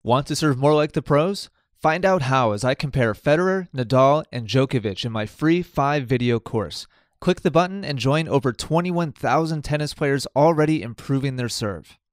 Want to serve more like the pros? Find out how as I compare Federer, Nadal, and Djokovic in my free 5-video course. Click the button and join over 21,000 tennis players already improving their serve.